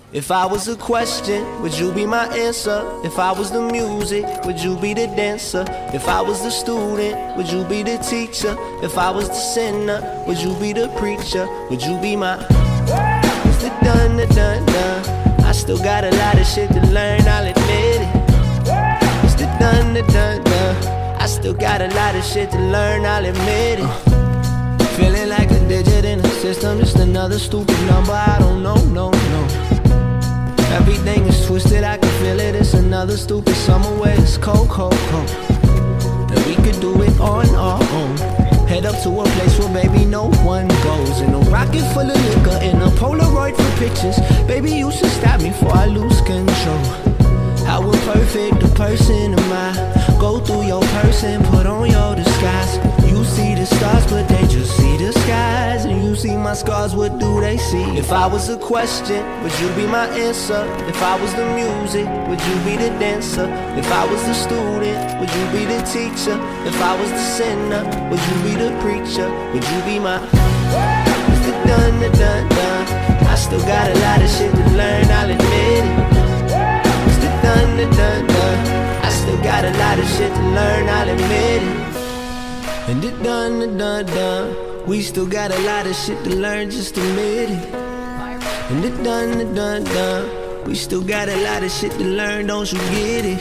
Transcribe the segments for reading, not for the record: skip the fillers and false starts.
If I was a question, would you be my answer? If I was the music, would you be the dancer? If I was the student, would you be the teacher? If I was the sinner, would you be the preacher? Would you be my... It's the done, the done, done. I still got a lot of shit to learn, I'll admit it. It's the done, the done, done. I still got a lot of shit to learn, I'll admit it. Feeling like a digit in a system, just another stupid number, I don't know, no, no. Everything is twisted, I can feel it. It's another stupid summer where it's cold, cold, cold. And we could do it on our own. Head up to a place where baby no one goes. In a rocket full of liquor, in a Polaroid for pictures. Baby, you should stop me before I lose control. How imperfect a person am I? Go through your person, put on your disguise. You see the stars, but they just see the skies. And you see my scars, what do they see? If I was a question, would you be my answer? If I was the music, would you be the dancer? If I was the student, would you be the teacher? If I was the sinner, would you be the preacher? Would you be my... It's the done, the done, done. I still got a lot of shit to learn, I'll admit it. It's the done, the done, done. I still got a lot of shit to learn, I'll admit it. And the done, the done, done. We still got a lot of shit to learn, just admit it. And the done, the done, done. We still got a lot of shit to learn, don't you get it?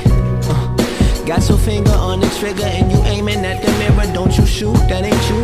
Got your finger on the trigger and you aiming at the mirror, don't you shoot, that ain't you,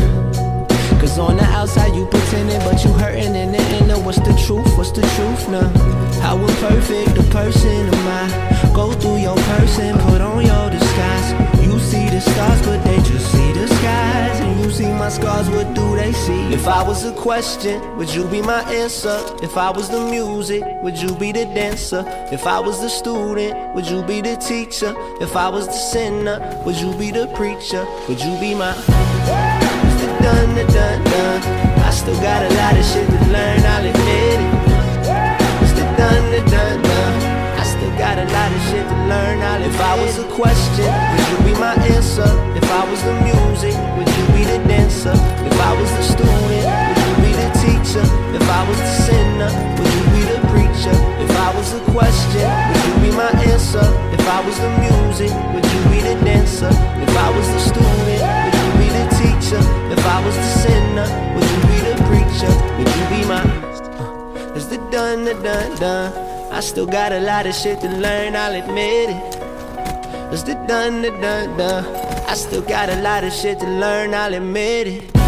nah. Cause on the outside you pretending, but you hurting in the inner. What's the truth, what's the truth now? How imperfect a person am I? Go through your person, put on your disguise. You see the stars, but they just see the skies. And you see my scars, what do they see? If I was a question, would you be my answer? If I was the music, would you be the dancer? If I was the student, would you be the teacher? If I was the sinner, would you be the preacher? Would you be my... It's the done, the done, done. I still got a lot of shit to learn, I'll admit it. It's the done, the done, done. I still got a lot of shit to learn, I'll admit it. If I was a question, would you be my answer? If I was the music, would you be the dancer? If I was the student, would you be the teacher? If I was the sinner, would you be the preacher? If I was a question, would you be my answer? If I was the music, would you be the dancer? If I was the student, would you be the teacher? If I was the sinner, would you be the preacher? Would you be my... It's the done, the done, done. I still got a lot of shit to learn, I'll admit it. It's the done, the done, done. I still got a lot of shit to learn, I'll admit it.